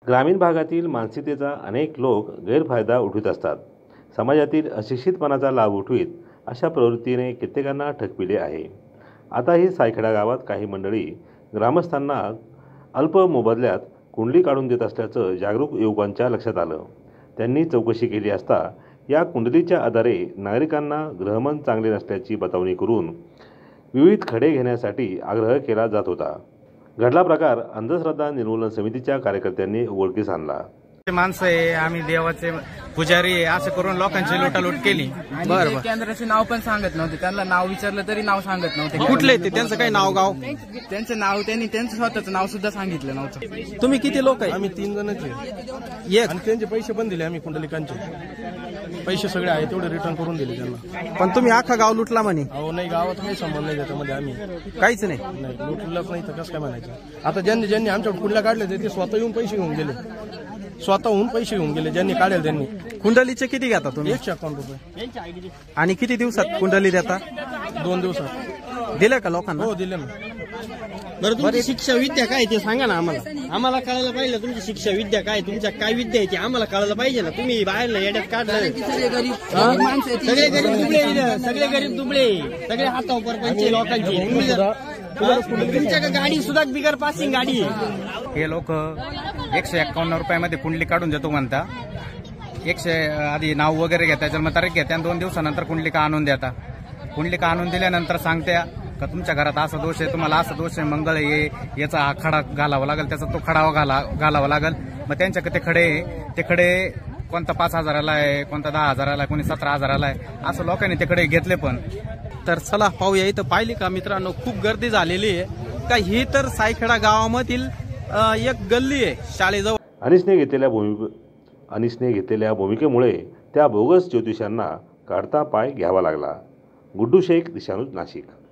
ग्रामीण भागातील मानसिकतेचा अनेक लोक गैरफायदा उठवीत असतात। समाजातील अशिक्षितपणाचा लाभ उठवीत अशा प्रवृत्तीने कित्येकांना ठगविले आहे। आता ही सायखेडा गावात काही मंडळी ग्रामस्थांना अल्प मोबदल्यात कुंडली काढून देत असल्याचं जागरूक युवकांच्या लक्षात आलं। त्यांनी चौकशी केली असता या कुंडलीच्या आधारे नागरिकांना ग्रहमन चांगले नसल्याची बतावणी करून विविध खडे घेण्यासाठी आग्रह केला जात होता। घडला प्रकार अंधश्रद्धा निर्मूलन समितीच्या कार्यकर्त्यांनी उघडकीस आणला। माणसं आहे, आम्ही देवाचे पुजारी आहे असं करून लोकांची लुटालूट केली। बरं, केंद्राचे नाव पण सांगत नव्हते, त्यांना नाव विचारलं तरी नाव सांगत नव्हते। कुठले ते, त्यांचं काही नाव गाव, त्यांचं नाव त्यांनी त्यांचं स्वतःचं नाव सुद्धा सांगितलं नव्हतं। तुम्ही किती लोक आहे? आम्ही 3 जणच आहे आणि त्यांचे पैसे पण दिले आम्ही। कुंडलिकांचे पैसे सगळे आहे तेवढे रिटर्न करून दिले त्यांना। पण तुम्ही अख्खा गाव लुटला म्हणे? अहो नाही, गावात काही संबंध नाही त्याच्यामध्ये, आम्ही काहीच नाही लुटलंच नाही तर कसं काय म्हणायचं। आता ज्यांनी आमच्याकडे कुंडल्या काढले ते स्वतः येऊन पैसे घेऊन गेले, स्वतःहून पैसे घेऊन गेले ज्यांनी काढेल त्यांनी। कुंडलीचे किती घेता तुम्ही? 151 रुपये। आणि किती दिवसात कुंडली देता? 2 दिवसात दिले का लोकांना? हो दिले ना। बरं, तुमची शिक्षा विद्या काय ते सांगा ना आम्हाला कळायला पाहिजे। तुमची शिक्षा विद्या काय, तुमच्या काय विद्या आहे ते आम्हाला कळायला पाहिजे ना। तुम्ही बाहेरला येड्यात काढलं, सगळे गरीब दुबळे, सगळे हातावर परपंच लोकांची। तुमच्या गाडी सुद्धा बिगर पासिंग गाडी आहे। हे लोक 151 रुपयामध्ये कुंडली काढून देतो म्हणता। 100 आधी नाव वगैरे घेता, जन्मतारीख घेत्या, 2 दिवसानंतर कुंडलिका आणून देता। कुंडलिका आणून दिल्यानंतर सांगत्या का तुमच्या घरात असा दोष आहे, तुम्हाला असा दोष आहे, मंगळ आहे, याचा हा खडा घालावा लागेल, त्याचा तो खडा घालावा लागेल। मग त्यांच्याकडे ते खडे ते खडे कोणता 5,000ला आहे, कोणता 10,000ला आहे, कोणी 17,000ला आहे, असं लोकांनी ते खडे घेतले। पण तर चला पाहूया, इथं पाहिली का मित्रांनो, खूप गर्दी झालेली आहे का। ही तर सायखेडा गावामधील एक गल्ली आहे शाळेजवळ। अनिसने घेतलेल्या भूमिकेमुळे त्या बोगस ज्योतिषांना काढता पाय घ्यावा लागला। गुड्डू शेख, दिशानुज, नाशिक।